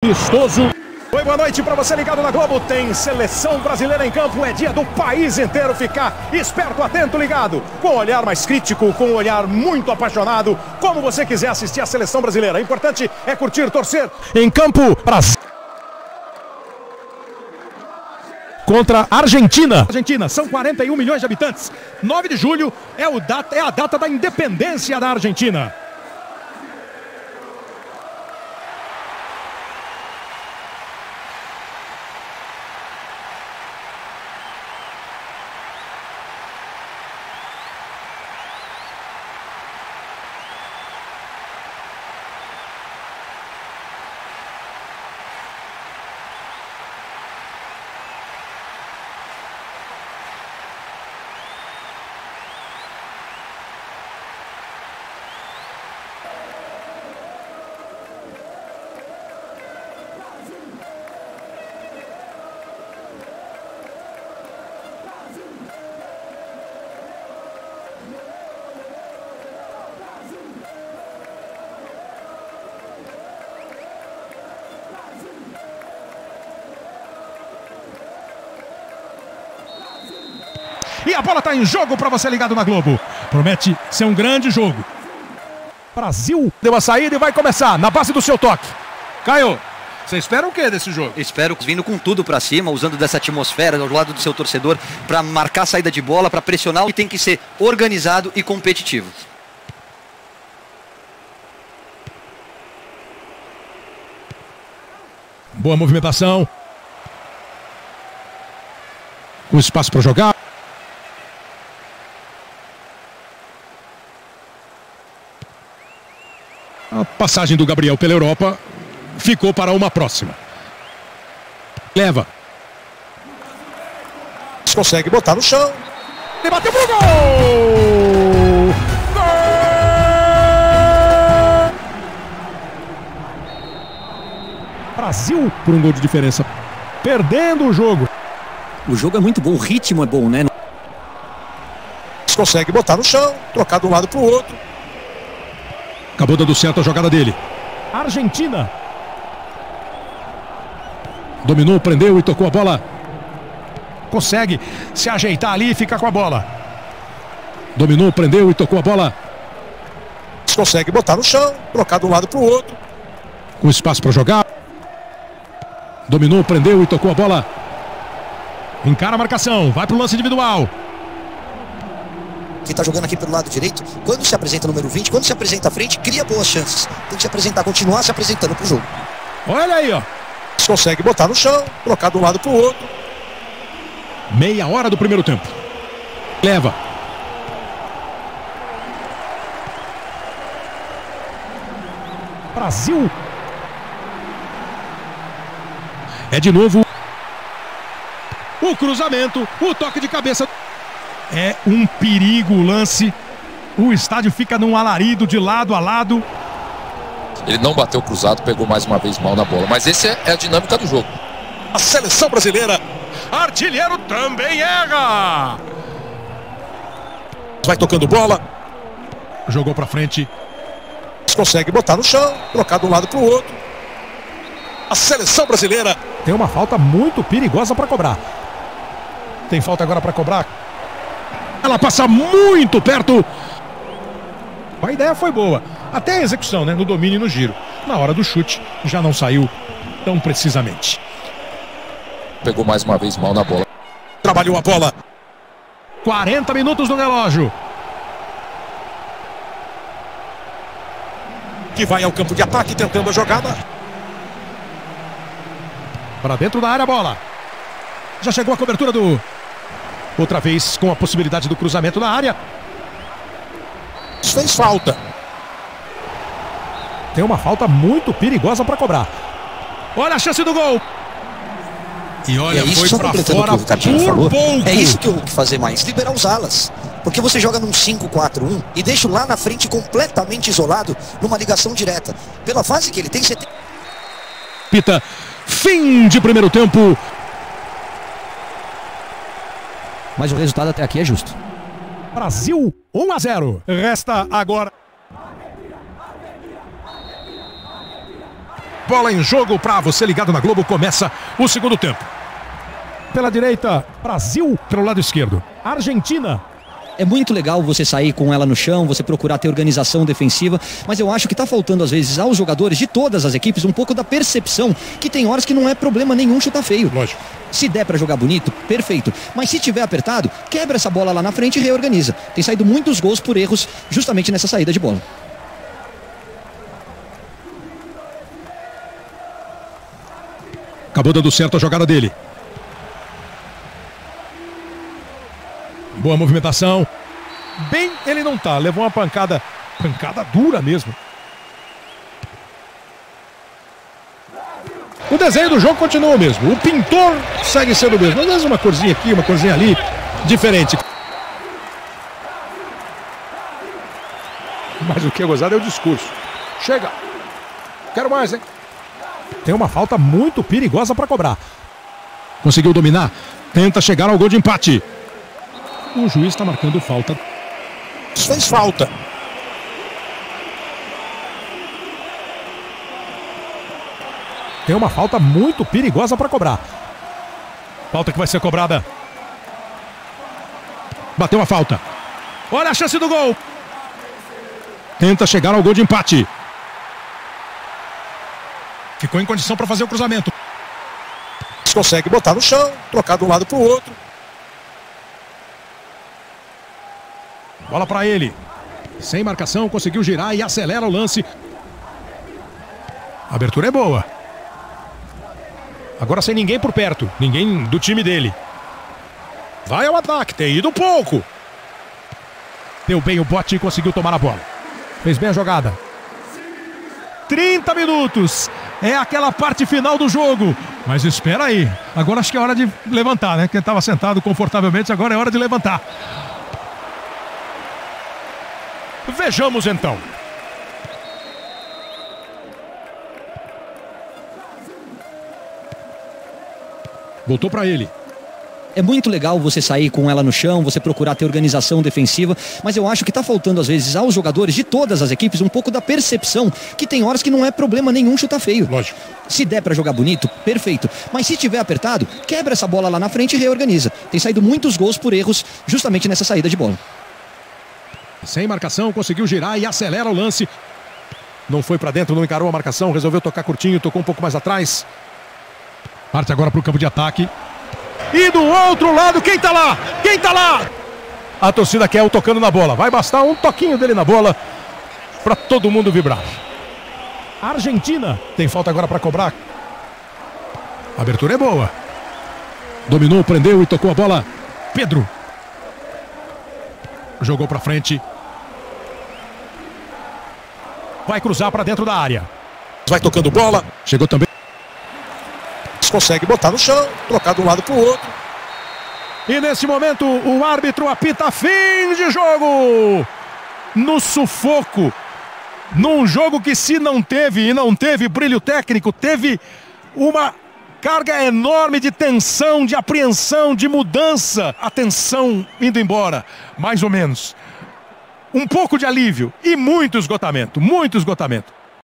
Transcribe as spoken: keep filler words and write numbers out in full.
vistoso. Oi, boa noite para você ligado na Globo. Tem seleção brasileira em campo. É dia do país inteiro ficar esperto, atento, ligado. Com um olhar mais crítico, com um olhar muito apaixonado. Como você quiser assistir a seleção brasileira. O importante é curtir, torcer. Em campo, Brasil contra a Argentina. Argentina, são quarenta e um milhões de habitantes. nove de julho é, o data, é a data da independência da Argentina. E a bola está em jogo para você ligado na Globo. Promete ser um grande jogo. Brasil deu a saída e vai começar na base do seu toque. Caio, você espera o que desse jogo? Espero vindo com tudo para cima, usando dessa atmosfera ao lado do seu torcedor para marcar a saída de bola, para pressionar, e tem que ser organizado e competitivo. Boa movimentação. Com espaço para jogar. A passagem do Gabriel pela Europa ficou para uma próxima. Leva. Consegue botar no chão. E bateu pro gol! Gol! Brasil por um gol de diferença. Perdendo o jogo. O jogo é muito bom, o ritmo é bom, né? Consegue botar no chão, trocar de um lado para o outro. Acabou dando certo a jogada dele. Argentina. Dominou, prendeu e tocou a bola. Consegue se ajeitar ali e fica com a bola. Dominou, prendeu e tocou a bola. Consegue botar no chão, trocar de um lado para o outro. Com espaço para jogar. Dominou, prendeu e tocou a bola. Encara a marcação, vai para o lance individual. Quem está jogando aqui pelo lado direito, quando se apresenta o número vinte, quando se apresenta à frente, cria boas chances. Tem que se apresentar, continuar se apresentando para o jogo. Olha aí, ó. Consegue botar no chão, trocar de um lado para o outro. Meia hora do primeiro tempo. Leva. Brasil. É de novo. O cruzamento, o toque de cabeça. É um perigo o lance. O estádio fica num alarido de lado a lado. Ele não bateu cruzado, pegou mais uma vez mal na bola. Mas esse é, é a dinâmica do jogo. A seleção brasileira. Artilheiro também erra. Vai tocando bola. Jogou pra frente. Consegue botar no chão, trocar de um lado para o outro. A seleção brasileira. Tem uma falta muito perigosa para cobrar. Tem falta agora para cobrar. Ela passa muito perto. A ideia foi boa. Até a execução, né? No domínio e no giro. Na hora do chute, já não saiu tão precisamente. Pegou mais uma vez mal na bola. Trabalhou a bola. quarenta minutos no relógio. Que vai ao campo de ataque, tentando a jogada. Para dentro da área a bola. Já chegou a cobertura do... Outra vez com a possibilidade do cruzamento na área. Fez falta. Tem uma falta muito perigosa para cobrar. Olha a chance do gol. E olha, é isso, foi para fora o que o por falou. pouco. É isso que eu que fazer mais, liberar os alas. Porque você joga num cinco quatro um e deixa lá na frente completamente isolado numa ligação direta. Pela fase que ele tem, você tem... Pita, fim de primeiro tempo. Mas o resultado até aqui é justo. Brasil, um a zero. Resta agora. Bola em jogo para você ligado na Globo. Começa o segundo tempo. Pela direita, Brasil. Pelo lado esquerdo, Argentina. É muito legal você sair com ela no chão, você procurar ter organização defensiva, mas eu acho que está faltando às vezes aos jogadores de todas as equipes um pouco da percepção que tem horas que não é problema nenhum chutar feio. Lógico. Se der para jogar bonito, perfeito. Mas se tiver apertado, quebra essa bola lá na frente e reorganiza. Tem saído muitos gols por erros justamente nessa saída de bola. Acabou dando certo a jogada dele. Boa movimentação. Bem, ele não tá. Levou uma pancada. Pancada dura mesmo. O desenho do jogo continua o mesmo. O pintor segue sendo o mesmo. Às vezes uma corzinha aqui, uma corzinha ali. Diferente. Mas o que é gozado é o discurso. Chega. Quero mais, hein? Tem uma falta muito perigosa para cobrar. Conseguiu dominar. Tenta chegar ao gol de empate. O juiz está marcando falta. Fez falta. Tem uma falta muito perigosa para cobrar. Falta que vai ser cobrada. Bateu a falta. Olha a chance do gol. Tenta chegar ao gol de empate. Ficou em condição para fazer o cruzamento. Consegue botar no chão, trocar de um lado para o outro. Bola para ele. Sem marcação, conseguiu girar e acelera o lance. A abertura é boa. Agora sem ninguém por perto. Ninguém do time dele. Vai ao ataque, tem ido pouco. Deu bem o bote e conseguiu tomar a bola. Fez bem a jogada. trinta minutos. É aquela parte final do jogo. Mas espera aí. Agora acho que é hora de levantar, né? Quem estava sentado confortavelmente, agora é hora de levantar. Vejamos então. Voltou para ele. É muito legal você sair com ela no chão, você procurar ter organização defensiva, mas eu acho que está faltando às vezes aos jogadores de todas as equipes um pouco da percepção que tem horas que não é problema nenhum chutar feio. Lógico. Se der para jogar bonito, perfeito. Mas se tiver apertado, quebra essa bola lá na frente e reorganiza. Tem saído muitos gols por erros justamente nessa saída de bola. Sem marcação, conseguiu girar e acelera o lance. Não foi para dentro, não encarou a marcação, resolveu tocar curtinho, tocou um pouco mais atrás. Parte agora para o campo de ataque. E do outro lado, quem tá lá? Quem tá lá? A torcida quer o tocando na bola. Vai bastar um toquinho dele na bola para todo mundo vibrar. Argentina. Tem falta agora para cobrar. A abertura é boa. Dominou, prendeu e tocou a bola. Pedro. Jogou para frente. Vai cruzar para dentro da área. Vai tocando bola. Chegou também. Consegue botar no chão, trocar de um lado para o outro. E nesse momento o árbitro apita fim de jogo. No sufoco. Num jogo que se não teve e não teve brilho técnico, teve uma carga enorme de tensão, de apreensão, de mudança. A tensão indo embora, mais ou menos. Um pouco de alívio e muito esgotamento, muito esgotamento.